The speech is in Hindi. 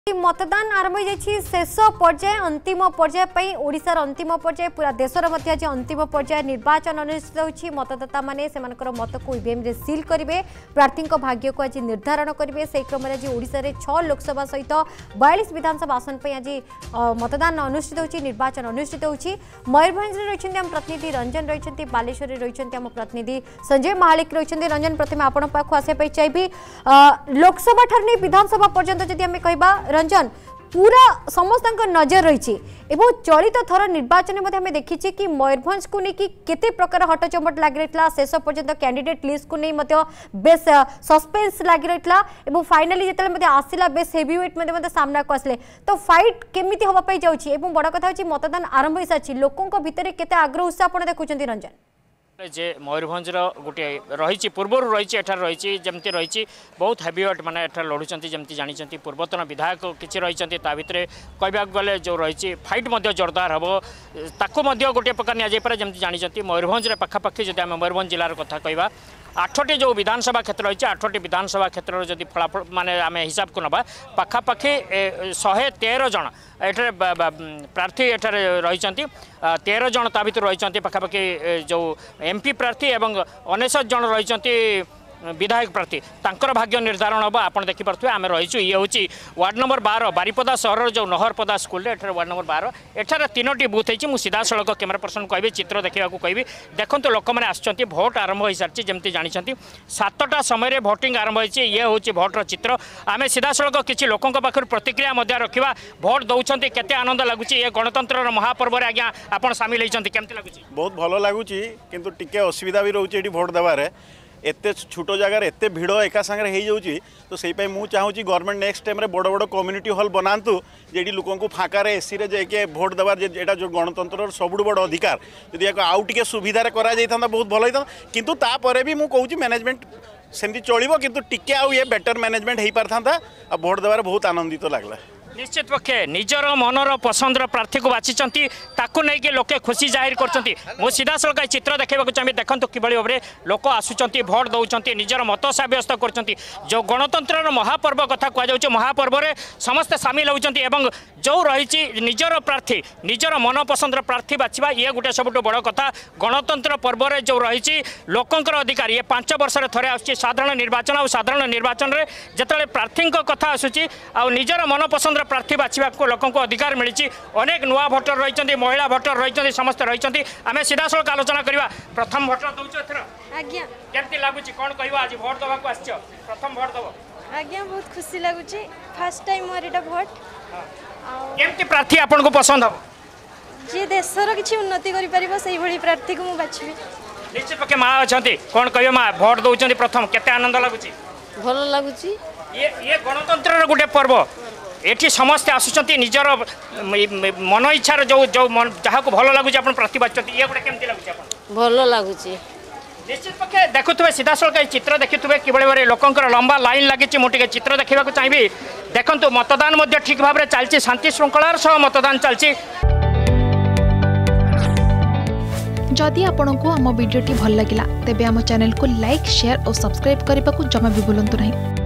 मतदान आरंभ हो शेष पर्याय अंतिम पर्याय ओडिशार अंतिम पर्याय पूरा देशर मध्य आज अंतिम पर्याय निर्वाचन अनुष्ठित होछि। मतदाता माने सेमानकर मत को ईवीएम रे सील करेंगे, प्रार्थी भाग्य को आज निर्धारण करेंगे। से क्रम आज ओडिशा रे 6 लोकसभा सहित 42 विधानसभा आसन पर आज मतदान अनुष्ठित होछि, निर्वाचन अनुष्ठित होछि। मयूरभंज रे रहिछन्ती हम प्रतिनिधि रंजन रहिछन्ती, बालेश्वर रे रहिछन्ती हम प्रतिनिधि संजय महालिक रहिछन्ती। रंजन प्रथमे आपण पाखु आसे पई चाहबी लोकसभा ठार विधानसभा पर्यंत जदि हम कहबा रंजन पूरा समस्त नजर रही चलित थर निर्वाचन में देखी कि मयूरभंज को लेकिन केते प्रकार हटचमट लगी रही शेष पर्यंत कैंडिडेट लिस्ट को नहीं बेस सस्पेंस लगी रही फाइनाली जो आसला बेस हेवीवेट सामना को आसले तो फाइट केमिति होबा जाउछि एवं बड़ कथा होछि मतदान आरंभ हो सारी लोकों भितर केते आग्रह उत्साह आपण देखुछन्ती रंजन जे मयूरभंज गोटे रही पूर्वर रही एठार रही जमती रही बहुत हेवीवेट माने एठार लड़ुचंती जमती जानी पूर्वतन विधायक किसी रही भितर कहवाक गले जो रही फाइट जोरदार हम ताकू गोटे प्रकार निपारे जमती जानी मयूरभंज पाखापाखि जब आम मयूरभंज जिलार कथा कहवा 8टी जो विधानसभा क्षेत्र रही 8टी विधानसभा क्षेत्र जदि फलाफल माने आम हिसाब को नवा पाखापाखि 113 जन एठार प्रार्थी एठार रही 13 जन ता भर रही पाखापाखि जो एमपी प्रार्थी एवं 19 जन रही विधायक प्रार्थी तांकर भाग्य निर्धारण हम आप देखिपे आम रहीचु ये हूँ वार्ड नंबर 12 बारिपदा सहर जो नहरपदा स्कूल वार्ड नंबर 12 एठार 3टी बूथ है सीधा सड़क कैमेरा पर्सन कह चित्र देखा कहि देखो लोक मैंने आसुँच भोट आरंभ हो सारी जमी जानते 7टा समय भोटिंग आरंभ होती ये हूँ भोटर चित्र आम सीधा सड़क किसी लोकों पाखर प्रतिक्रिया रखा भोट दौरान केते आनंद लगुच ये गणतंत्र महापर्व आज्ञा आप सामिल होती केमती लगुच बहुत भल लगुच किंतु टिके असुविधा भी रोचे भोट देवार एते छोटो जगार एते भिड़ एका सांगे हो जाऊँगी तो से चाहूँगी गवर्नमेंट नेक्स्ट टाइम बड़ बड़ कम्युनिटी हॉल बनातु जेडी लोकों को फाँकार एसी जाके भोट देवार जेटा जो गणतंत्र सबुठ बड़ अधिकार जदि आउ टे सुविधा करा बहुत भल होता किंतु तापर भी मुझे कहूँ मैनेजमेंट सेमती चलो किंतु टिके आउ ये बेटर मैनेजमेंट हो पार था भोट देवार बहुत आनंदित लगला। निश्चित पक्षे निजर मनर पसंदर प्रार्थी को बाछिंट ताकू नहीं लोके खुशी जाहिर कर सीधा सड़क चित्र देखा चाहिए देखो कि भाव में लोक आसुँच भोट दौरान निजर मत सब्यस्त कर जो गणतंत्र महापर्व कथा कहुच्छे महापर्व में समस्ते सामिल होती जो रही निजर प्रार्थी निजर मन पसंदर प्रार्थी बाछा ये गोटे सबुठ बड़ कथा गणतंत्र पर्व में जो रही लोकंर अधिकार ये 5 वर्ष थे आसुच्छी साधारण निर्वाचन और साधारण निर्वाचन में जिते प्रार्थी कथा आसूची आ निजर मन पसंद प्रार्थी बाछा को लोकों को अधिकार मिली अनेक नुआ भोटर रही महिला भोटर रही समस्त रही आम सीधा सड़क आलोचना करवा प्रथम भोटर दौर आज्ञा केमती लगुच कौन कह आज भोट दवाक आस प्रथम भोट दब आज्ञा बहुत खुशी लगुच फर्स्ट टाइम मोर एटा भोट केमती प्रार्थी आपन को पसंद हम जे देशर किछि उन्नति करि परिबो सही भली प्रार्थी को मु बाछबी। निश्चित पक्के माँ अछंती कौन कहियो माँ भोट दउचंती प्रथम केते आनंद लगुच भल लगुच ये गणतंत्र गोटे पर्व एठी समस्ते आसुचंती निजर मन इच्छार जो जो जहाँ को भल लगुच आप प्रार्थी बाछुचंती ये गोटे केमती लगुच आपन भल लगुच निश्चित पक्षे देखुए सीधा सड़क चित्र देखुए कि लोकंर लंबा लाइन लगी मुझे चित्र देखा चाहिए देखो मतदान ठीक भाव में चलती शांति श्रृंखलार सह मतदान चलती। जदि आपंक आम भिडी भल लगा तेब आम चैनल को लाइक शेयर और सब्सक्राइब करने को जमा भी भूलु नहीं।